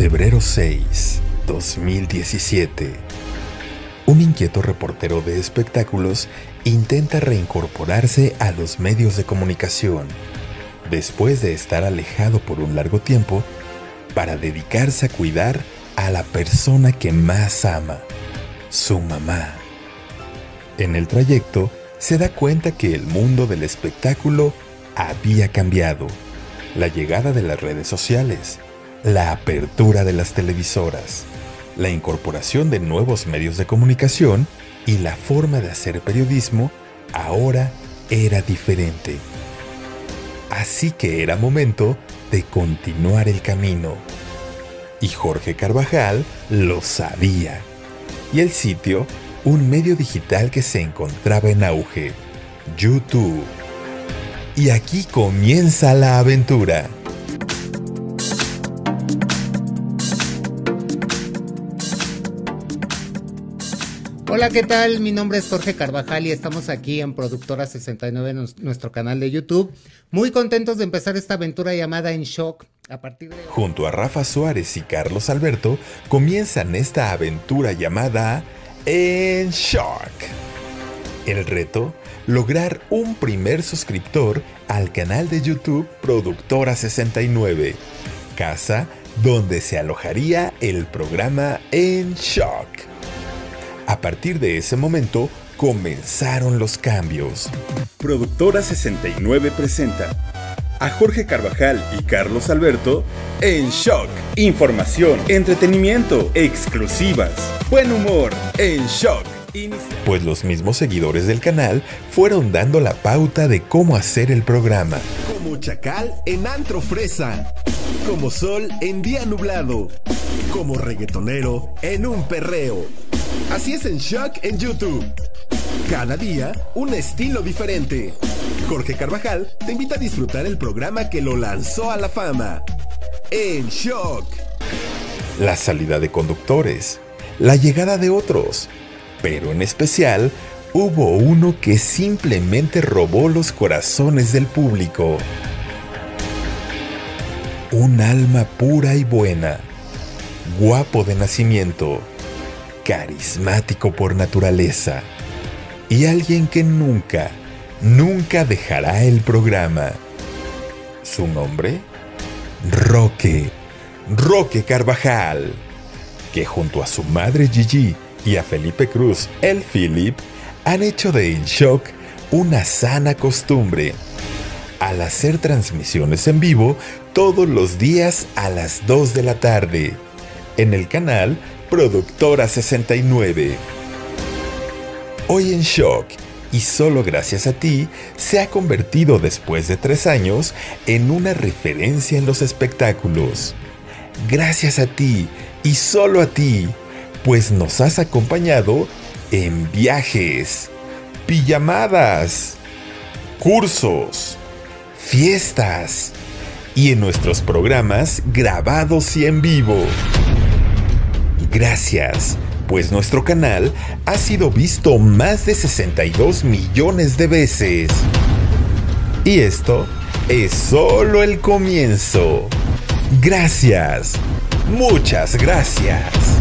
Febrero 6, 2017. Un inquieto reportero de espectáculos intenta reincorporarse a los medios de comunicación, después de estar alejado por un largo tiempo, para dedicarse a cuidar a la persona que más ama, su mamá. En el trayecto, se da cuenta que el mundo del espectáculo había cambiado. La llegada de las redes sociales, la apertura de las televisoras, la incorporación de nuevos medios de comunicación y la forma de hacer periodismo ahora era diferente. Así que era momento de continuar el camino. Y Jorge Carvajal lo sabía. Y el sitio, un medio digital que se encontraba en auge, YouTube. Y aquí comienza la aventura. Hola, ¿qué tal? Mi nombre es Jorge Carvajal y estamos aquí en Productora 69 en nuestro canal de YouTube. Muy contentos de empezar esta aventura llamada En Shock. Junto a Rafa Suárez y Carlos Alberto comienzan esta aventura llamada En Shock. El reto, lograr un primer suscriptor al canal de YouTube Productora 69, casa donde se alojaría el programa En Shock. A partir de ese momento, comenzaron los cambios. Productora 69 presenta a Jorge Carvajal y Carlos Alberto En Shock. Información, entretenimiento, exclusivas, buen humor. En Shock. Pues los mismos seguidores del canal fueron dando la pauta de cómo hacer el programa. Como chacal en antro fresa, como sol en día nublado, como reggaetonero en un perreo. Así es En Shock en YouTube. Cada día, un estilo diferente. Jorge Carvajal te invita a disfrutar el programa que lo lanzó a la fama. En Shock. La salida de conductores, la llegada de otros, pero en especial, hubo uno que simplemente robó los corazones del público. Un alma pura y buena, guapo de nacimiento, carismático por naturaleza, y alguien que nunca dejará el programa. ¿Su nombre? Roque Carvajal, que junto a su madre Gigi y a Felipe Cruz, el Philip, han hecho de En Shock una sana costumbre, al hacer transmisiones en vivo todos los días a las 2 de la tarde, en el canal Productora 69. Hoy En Shock, y solo gracias a ti, se ha convertido después de 3 años en una referencia en los espectáculos. Gracias a ti, y solo a ti, pues nos has acompañado en viajes, pijamadas, cursos, fiestas y en nuestros programas grabados y en vivo. Gracias, pues nuestro canal ha sido visto más de 62 millones de veces. Y esto es solo el comienzo. Gracias, muchas gracias.